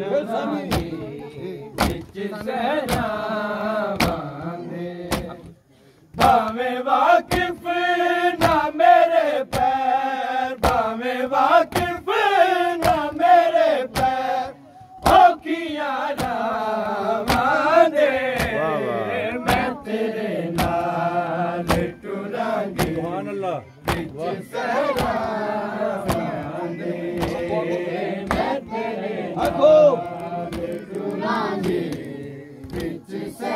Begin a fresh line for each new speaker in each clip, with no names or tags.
भावें वाकिफ ना मेरे पैर, भावें वाकिफ ना मेरे पैर, ओ किया रावां दे मैं तेरे नाल टुरांगी सुभान अल्लाह बिच सहरावां दे मैं तेरे नाल टुरांगी बिच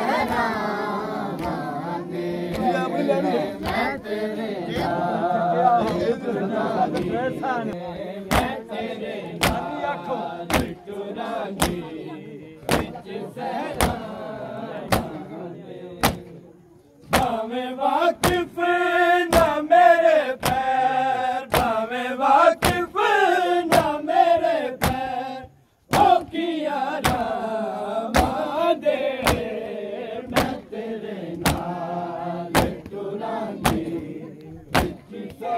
सहरावां दे मैं तेरे नाल टुरांगी मैं तेरे नाल टुरांगी बिच सहरावां दे भावें वाकिफ ना मेरे पैर, भावें वाकिफ ना मेरे पैर, ओ किया रावां दे मैं तेरे नाल टुरांगी बिच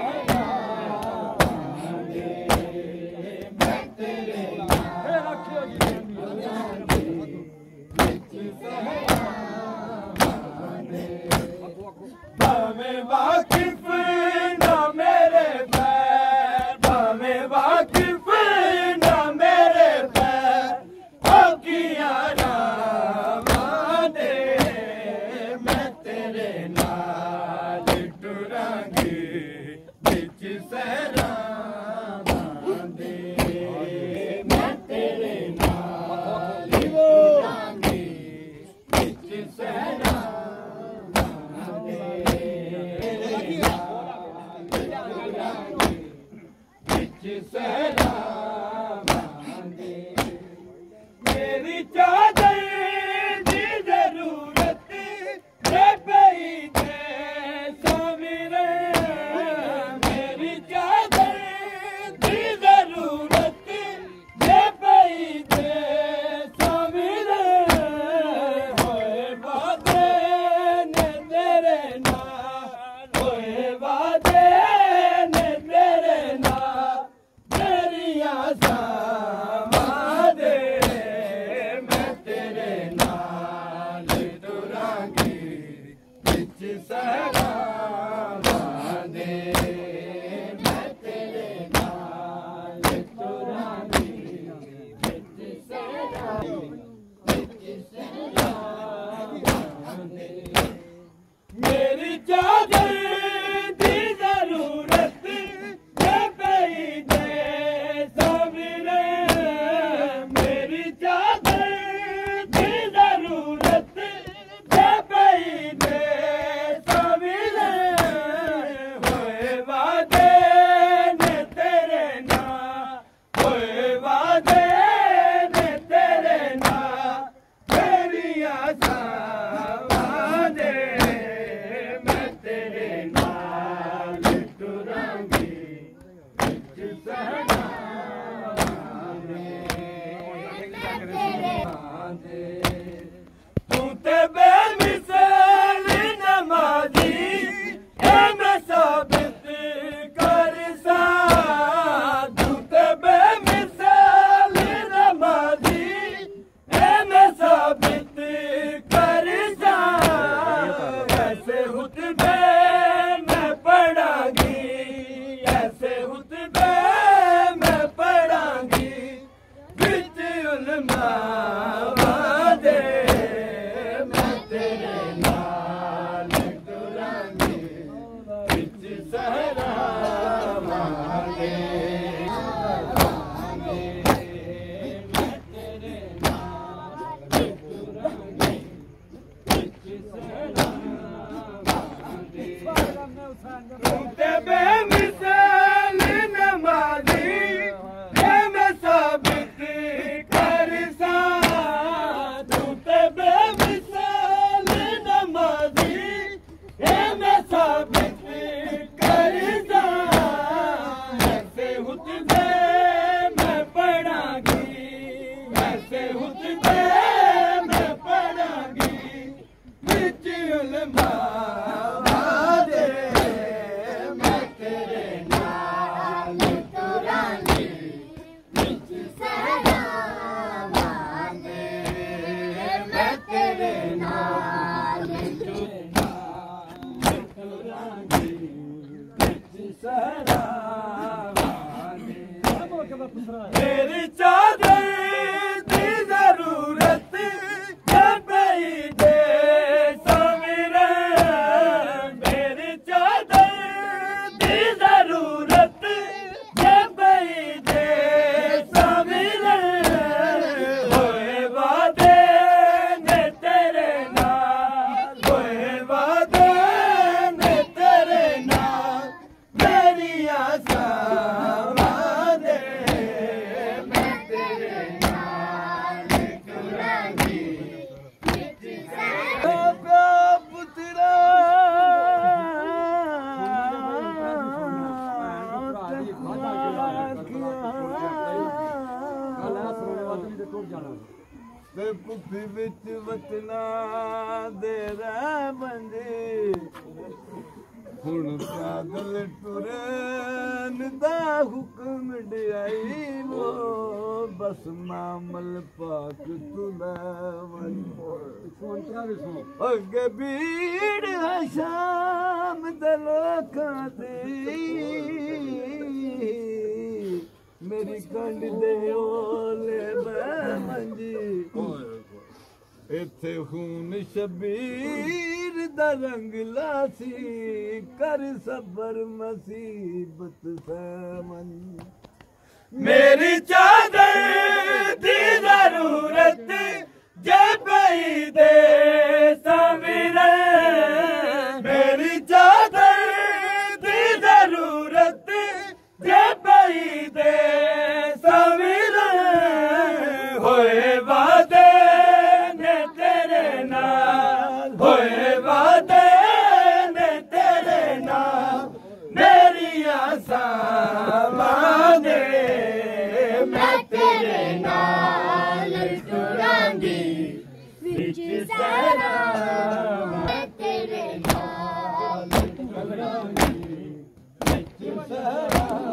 सहरावां दे मैं तेरे नाल टुरांगी बिच सहरावां दे भावें वाकिफ ना मेरे पैर, भावें वाकिफ ना मेरे पैर, ओ किया रावां दे मैं तेरे नाल टुरांगी बिच सहरावां दे मैं तेरे नाल टुरांगी बिच सहरावां दे बिच सहरावां दे मेरी चादर दी जरूरत जे पई दे सवेरे, मेरी चादर दी जरूरत जे पई दे सवेरे, होए वादे ने तेरे नाल, होए वादे ने तेरे नाल, तेरियां सावां दे मैं तेरे नाल टुरांगी बिच सहरावां दे मैं तेरे नाल टुरांगी बिच सहरावां दे मेरी चादर दी जरूरत जे पई दे सवेरे, मेरी चादर दी जरूरत जे पई दे सवेरे, होए वादे ने तेरे नाल, होए वादे ने तेरे नाल, तेरियां सावां दे मैं तेरे नाल टुरांगी बिच सहरावां दे तू ते बेमिसाल नमाज़ी है मैं साबित कर सा, तू ते बेमिसाल नमाज़ी है मैं साबित कर सा, ऐसे हुतबे मैं पढ़ांगी, ऐसे हुतबे मैं पढ़ांगी बिच उलमावां दे मैं तेरे नाल टुरांगी बिच सहरावां दे मैं तेरे नाल टुरांगी बिच सहरावां दे तू ते बेमिसाल नमाज़ी है मैं साबित कर सा। मेरी चादर दी जरूरत जब दे सवेरे मेरी चादर दी जरूरत जब दे सवेरे होए वादे ने तेरे नाल होए वादे ने तेरे नाल मेरी आशा वादे मैं तेरे नाल टुरांगी पुत्रा ते पुफी विच वचना दे बंदे हुण पैदल टुरन दा हुक्म दियाई वो बस मामल पाक तुला अगे भीड़ है शाम दे लोकां दी मेरी कंड दे ओले मंजी इत्थे खून शबीर दा रंग लासी कर सबर मुसीबत समन मेरी चादर दी जरूरत जब दे सवेरे मेरी चादर दी जरूरत जब दे सवेरे होए वादे ने तेरे नाल होए वादे ने तेरे नाल मेरी आशा वादे मैं तेरे नाल टुरांगी विच सहरा मैं तेरे नाल टुरांगी विच सहरा